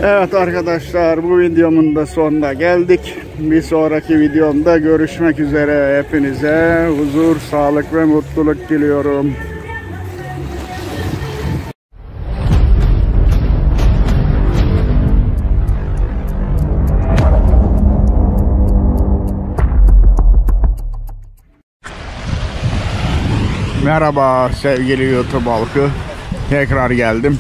Evet arkadaşlar, bu videomun da sonuna geldik. Bir sonraki videomda görüşmek üzere. Hepinize huzur, sağlık ve mutluluk diliyorum. Merhaba sevgili YouTube halkı. Tekrar geldim.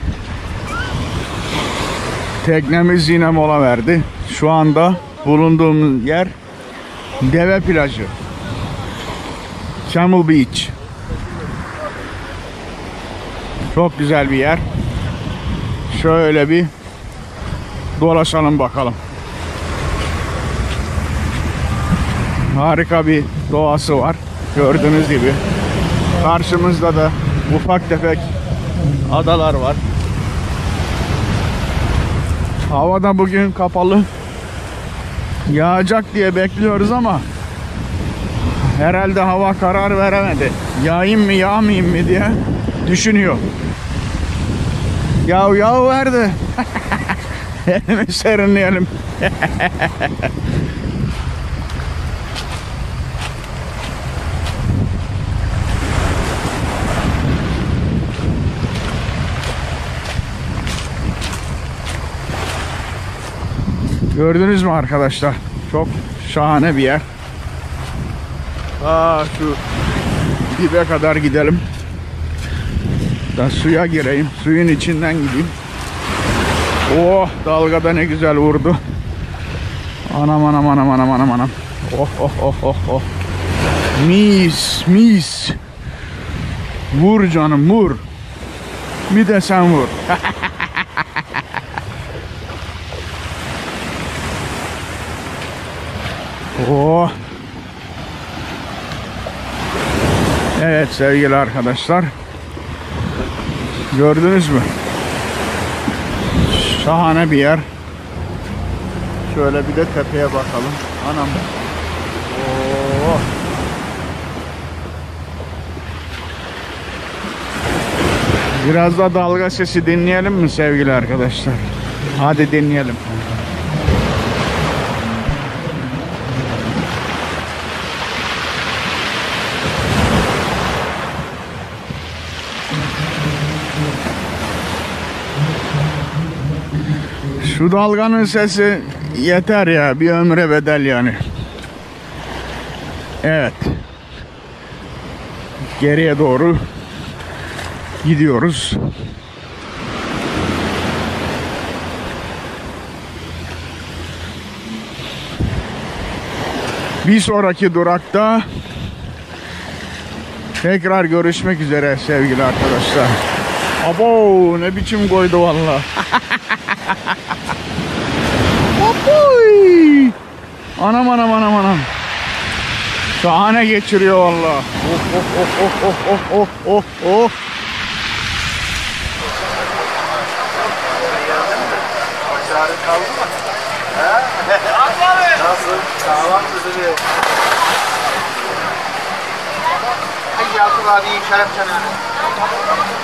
Teknemiz yine mola verdi. Şu anda bulunduğumuz yer deve plajı. Camel Beach. Çok güzel bir yer. Şöyle bir dolaşalım bakalım. Harika bir doğası var. Gördüğünüz gibi. Karşımızda da ufak tefek adalar var. Havada bugün kapalı. Yağacak diye bekliyoruz ama herhalde hava karar veremedi. Yağayım mı yağmayayım mı diye düşünüyor. Yağıverdi. Elimi serinleyelim. Gördünüz mü arkadaşlar? Çok şahane bir yer. Şu dibe kadar gidelim. Da suya gireyim. Suyun içinden gideyim. Oh, dalgada ne güzel vurdu. Anam anam anam anam anam anam. Oh oh oh oh oh. Mis mis. Vur canım vur. Bir de sen vur. Oh. Evet sevgili arkadaşlar. Gördünüz mü? Şahane bir yer. Şöyle bir de tepeye bakalım. Anam. Oh. Biraz da dalga sesi dinleyelim mi sevgili arkadaşlar? Hadi dinleyelim. Şu dalganın sesi yeter ya, bir ömre bedel yani. Evet. Geriye doğru gidiyoruz. Bir sonraki durakta tekrar görüşmek üzere sevgili arkadaşlar. Abo, ne biçim koydu vallahi. Oy! Anam anam anam anam. Şahane geçiriyor vallahi. Oh oh oh oh oh oh oh oh. Başarı kaldı mı? He? Nasıl? Sağlam düzülüyor. Ay Yakup abi şeref sana.